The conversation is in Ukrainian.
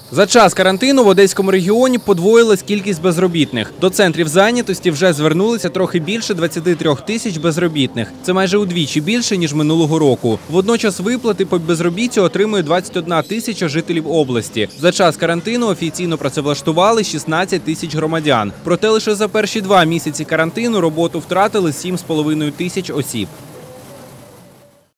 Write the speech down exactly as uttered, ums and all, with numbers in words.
За час карантину в Одеському регіоні подвоїлась кількість безробітних. До центрів зайнятості вже звернулися трохи більше двадцяти трьох тисяч безробітних. Це майже удвічі більше, ніж минулого року. Водночас виплати по безробіттю отримує двадцять одна тисяча жителів області. За час карантину офіційно працевлаштували шістнадцять тисяч громадян. Проте лише за перші два місяці карантину роботу втратили сім з половиною тисяч осіб.